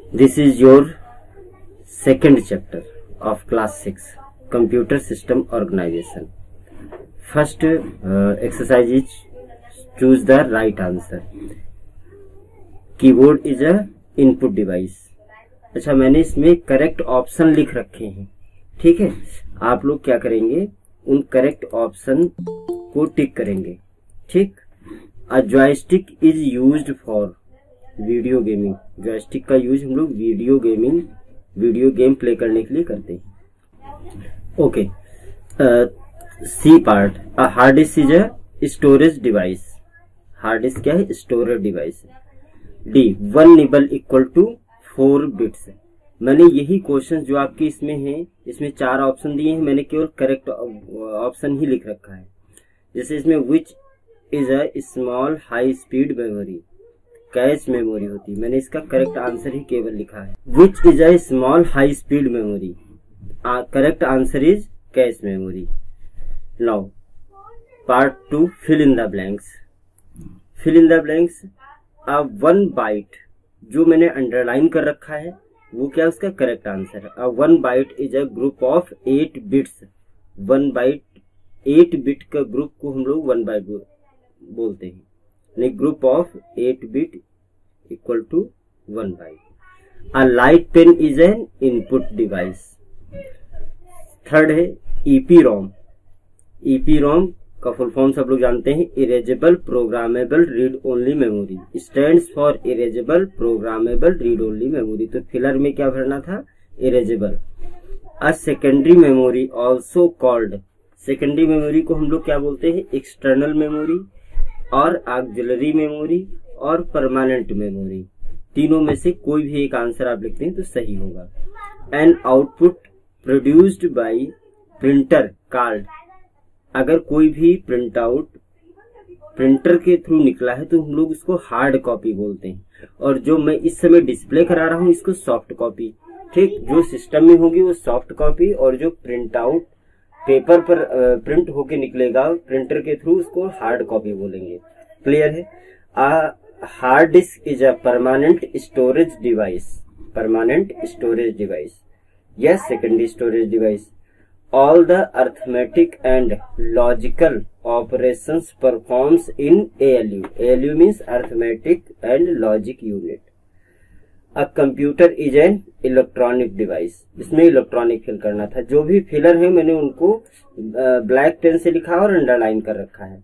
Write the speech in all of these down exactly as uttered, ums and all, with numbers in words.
This is your second chapter of class six, computer system organization. First uh, exercise is choose the right answer. Keyboard is a input device. अच्छा, मैंने इसमें correct option लिख रखे हैं, ठीक है। आप लोग क्या करेंगे, उन करेक्ट ऑप्शन को टिक करेंगे, ठीक। A joystick is used for video gaming. Joystick का यूज हम लोग video gaming video game play करने के लिए करते हैं। Okay, C part, a hard disk is a storage device. Hard disk क्या है, storage device. D, one nibble equal to four bits. मैंने यही क्वेश्चन जो आपके इसमें है, इसमें चार ऑप्शन दिए हैं, मैंने केवल करेक्ट ऑप्शन ही लिख रखा है। जैसे इसमें which is a small high speed memory, cache memory होती है, मैंने इसका करेक्ट आंसर ही केवल लिखा है। Which is a small high speed memory, correct answer is cache memory. Now part two, fill in the blanks. Fill in the blanks, a one byte, जो मैंने underline कर रखा है वो क्या उसका करेक्ट आंसर है। A one byte is a group of eight bits. One byte, eight bit का ग्रुप को हम लोग वन बाइट बोलते हैं, नहीं, group of eight bit equal to one byte. A light pen is an input device. Third है EPROM. EPROM का full form सब लोग जानते हैं, erasable programmable read only memory, stands for erasable programmable read only memory. तो filler में क्या भरना था, erasable. A secondary memory also called, secondary memory को हम लोग क्या बोलते हैं, एक्सटर्नल मेमोरी और ऑक्सिलरी मेमोरी और परमानेंट मेमोरी। तीनों में से कोई भी एक आंसर आप लिखते हैं तो सही होगा। An output produced by printer called, अगर कोई भी प्रिंट आउट प्रिंटर के थ्रू निकला है तो हम लोग उसको हार्ड कॉपी बोलते हैं, और जो मैं इस समय डिस्प्ले करा रहा हूं इसको सॉफ्ट कॉपी, ठीक। जो सिस्टम में होगी वो सॉफ्ट कॉपी, और जो प्रिंट आउट पेपर पर प्रिंट होके निकलेगा प्रिंटर के थ्रू उसको हार्ड कॉपी बोलेंगे। क्लियर है। A hard disk is a permanent storage device, permanent storage device या secondary storage device. All the arithmetic and logical operations performs in ALU. ALU means arithmetic and logic unit. A computer is an electronic device. इसमें electronic fill करना था, जो भी filler है मैंने उनको black pen से लिखा और अंडरलाइन कर रखा है।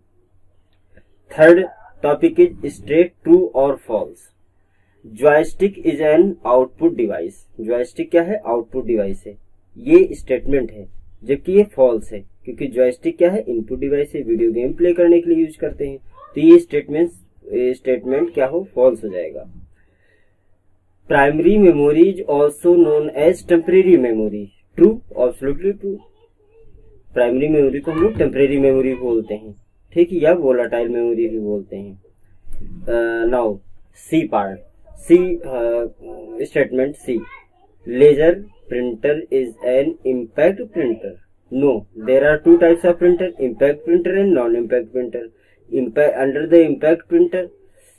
Third topic is straight, true और false. Joystick is an output device. Joystick क्या है, आउटपुट डिवाइस है, ये स्टेटमेंट है, जबकि ये फॉल्स है, क्योंकि जॉयस्टिक क्या है, इनपुट डिवाइस है, वीडियो गेम प्ले करने के लिए यूज करते हैं। तो ये स्टेटमेंट स्टेटमेंट क्या हो, फॉल्स हो जाएगा। Primary memory is also known as temporary memory. True, absolutely true. Primary memory को हम लोग टेम्परेरी मेमोरी बोलते हैं, ठीक, या वोलाटाइल मेमोरी भी बोलते हैं। Now C part, C statement C, laser printer is an impact printer. No, there are two types of printer, impact printer and non impact printer. Impact, under the impact printer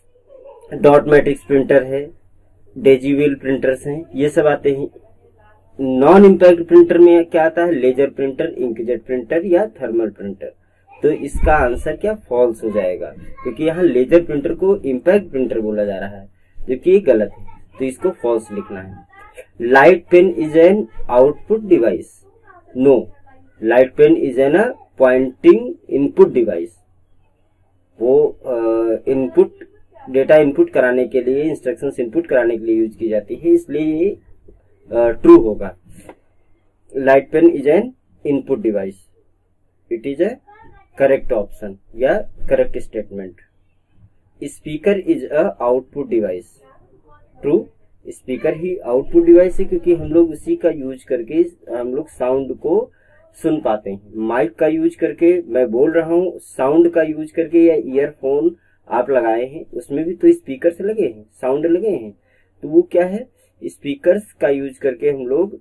dot matrix printer है, daisy wheel printers हैं, ये सब आते हैं। Non impact printer में क्या आता है, लेजर प्रिंटर, इंकजेट प्रिंटर या थर्मल प्रिंटर। तो इसका आंसर क्या, फॉल्स हो जाएगा, क्योंकि यहाँ लेजर प्रिंटर को इम्पैक्ट प्रिंटर बोला जा रहा है, जबकि ये गलत है, तो इसको फॉल्स लिखना है। Light pen is an output device. No, light pen is an a pointing input device. वो इनपुट डेटा इनपुट कराने के लिए, इंस्ट्रक्शंस इनपुट कराने के लिए यूज की जाती है, इसलिए ये ट्रू होगा। Light pen is an input device, it is a correct option या correct statement. Speaker is a output device. True, speaker ही आउटपुट डिवाइस है, क्योंकि हम लोग उसी का यूज करके हम लोग साउंड को सुन पाते हैं। माइक का यूज करके मैं बोल रहा हूँ, साउंड का यूज करके या ईयरफोन आप लगाए हैं, उसमें भी तो स्पीकर से लगे हैं, साउंड लगे हैं, तो वो क्या है, स्पीकर्स का यूज करके हम लोग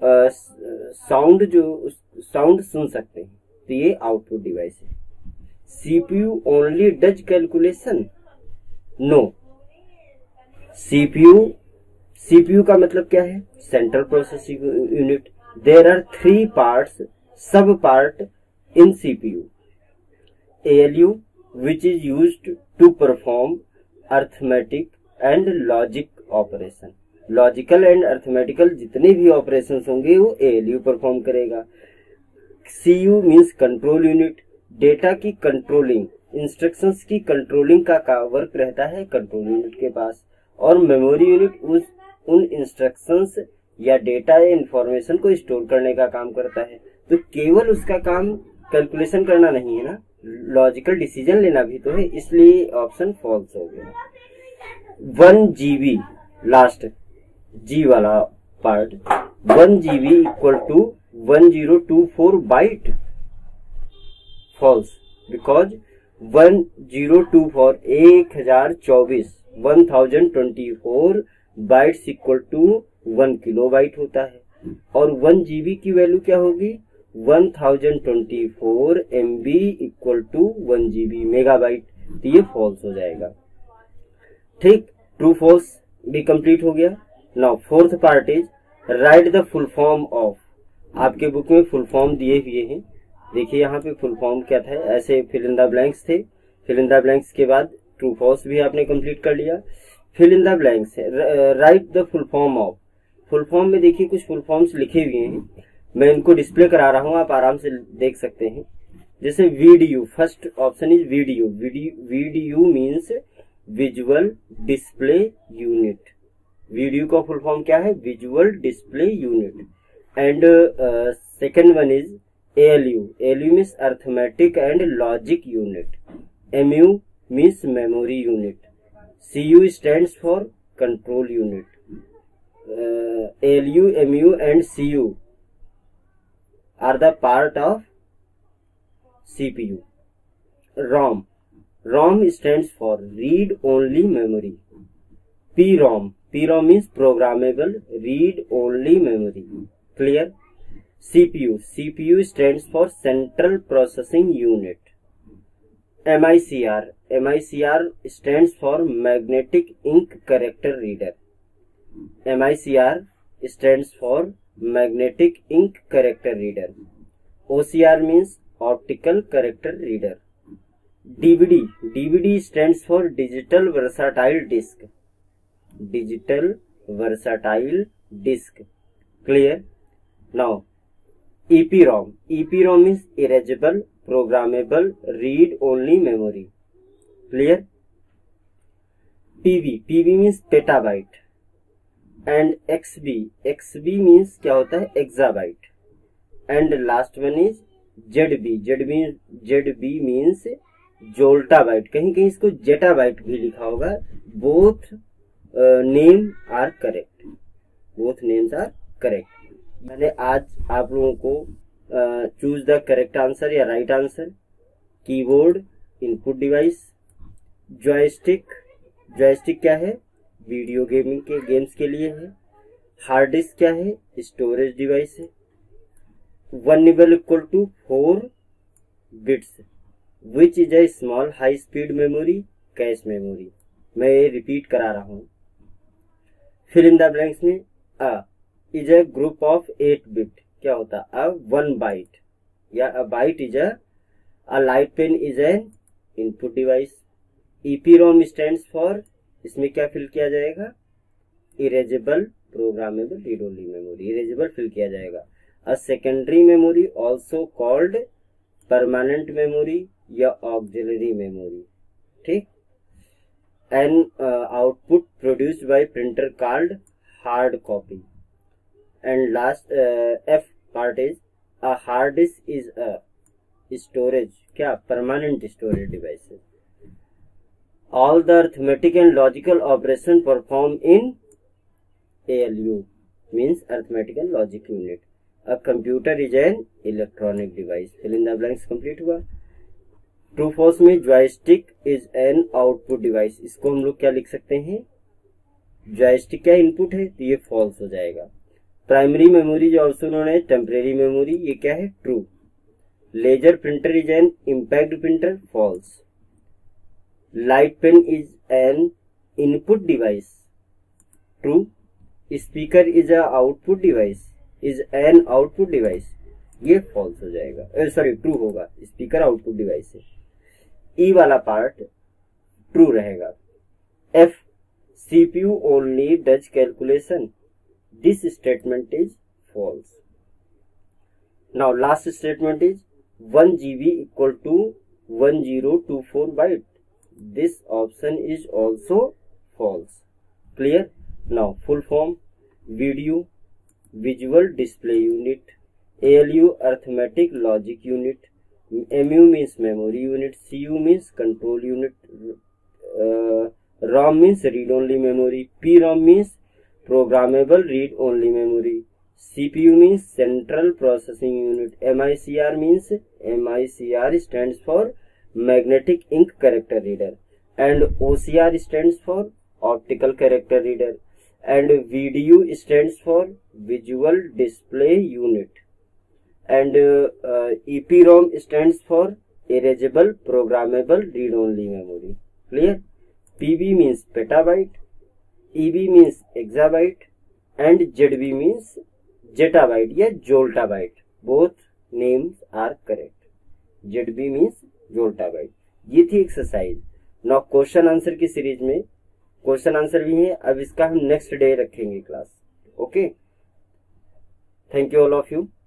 साउंड जो साउंड सुन सकते हैं, तो ये आउटपुट डिवाइस है। CPU only does calculation. No, CPU CPU का मतलब क्या है? Central processing unit. There are three parts, sub part in CPU. ALU which is used to perform arithmetic and logic operation। Logical and arithmetical जितने भी operations होंगे वो ALU perform करेगा। CU means control unit, data की controlling, instructions की controlling का, का work रहता है कंट्रोल यूनिट के पास। और मेमोरी यूनिट उस उन इंस्ट्रक्शंस या डेटा या इंफॉर्मेशन को स्टोर करने का काम करता है। तो केवल उसका काम कैलकुलेशन करना नहीं है ना, लॉजिकल डिसीजन लेना भी तो है, इसलिए ऑप्शन फॉल्स हो गया। वन जीबी, लास्ट जी वाला part, one GB equal to one zero two four byte, false, because one zero two four एक हजार चौबीस one thousand twenty four bytes equal to one kilobyte होता है। और one GB की value क्या होगी? One thousand twenty four M B equal to one GB megabyte. तो ये फॉल्स हो जाएगा। ठीक, ट्रू फॉल्स भी कंप्लीट हो गया। Now fourth part is write the full form of. आपके बुक में फुल फॉर्म दिए हुए हैं, देखिए यहाँ पे फुल फॉर्म क्या था, ऐसे फिल इन द ब्लैंक्स थे। फिल इन द ब्लैंक्स के बाद ट्रू फॉल्स भी आपने कंप्लीट कर लिया। Fill in the blanks, write the full form of. Full form में देखिए कुछ फुल फॉर्म्स लिखे हुए हैं, मैं इनको डिस्प्ले करा रहा हूं, आप आराम से देख सकते हैं। जैसे video, first option is video. Video means visual display unit. Video का फुल फॉर्म क्या है? Visual display unit. And second one is ALU. ALU means arithmetic and logic unit. MU means memory unit. CU stands for control unit. ALU, MU and CU are the part of C P U. ROM. ROM stands for read only memory. P ROM. P ROM means programmable read only memory. Clear? C P U. C P U stands for central processing unit. M I C R. M I C R stands for magnetic ink character reader. M I C R stands for magnetic ink character reader. O C R means optical character reader. D V D. D V D stands for digital versatile disk. Digital versatile disk. Clear? Now EPROM. EPROM means erasable programmable read only memory. Clear? P B. P B means petabyte. And XB, XB means क्या होता है? Exabyte. And last one is ZB. ZB ZB means joltabyte, कहीं कहीं इसको zettabyte भी लिखा होगा। Both name are correct, both names are correct. मैंने आज आप लोगों को चूज द करेक्ट आंसर या right answer, keyboard, input device, joystick. Joystick क्या है? वीडियो गेमिंग के गेम्स के लिए है। हार्ड डिस्क क्या है? स्टोरेज डिवाइस है। One nibble equal to four bits, which is a small high speed memory, cache memory. मैं ये रिपीट करा रहा हूं। फिल इन द ब्लैंक्स में a is a group of eight bit, क्या होता है? अ वन बाइट या a byte is a light pen is an input device. EPROM stands for, इसमें क्या फिल किया जाएगा? Erasable programmable read only memory, erasable fill किया जाएगा। A secondary memory also called permanent memory या auxiliary memory. ठीक। An output produced by printer called hard copy. And last F part is a hard disk is a storage, क्या? Permanent storage devices. All the arithmetic and logical operation performed in A L U means arithmetic and logic unit. A computer is an electronic device. Fill in the blanks complete हुआ। True false में joystick is an output device. इसको हम लोग क्या लिख सकते हैं? joystick क्या इनपुट है, तो ये false हो जाएगा। Primary memory जो also known as temporary memory, ये क्या है? True. Laser printer is an impact printer, false. Light pen is an input device, true. Speaker is a output device, is an output device, ये false हो जाएगा, sorry true होगा, speaker output device है। E वाला part true रहेगा। F CPU only does calculation, this statement is false. Now last statement is one GB equal to one zero two four byte, this option is also false. Clear? Now full form, video visual display unit, A L U arithmetic logic unit, M U means memory unit, C U means control unit, uh, ROM means read only memory, P ROM means programmable read only memory, C P U means central processing unit, M I C R means M I C R stands for magnetic ink character reader, and O C R stands for optical character reader, and V D U stands for visual display unit, and uh, uh, E P ROM stands for erasable programmable read only memory. Clear? P B means petabyte, E B means exabyte, and Z B means zettabyte या joltabyte. Both names are correct. Z B means joltabyte. ये थी exercise. Now question answer की series में question answer भी है, अब इसका हम नेक्स्ट डे रखेंगे class. Okay, thank you all of you.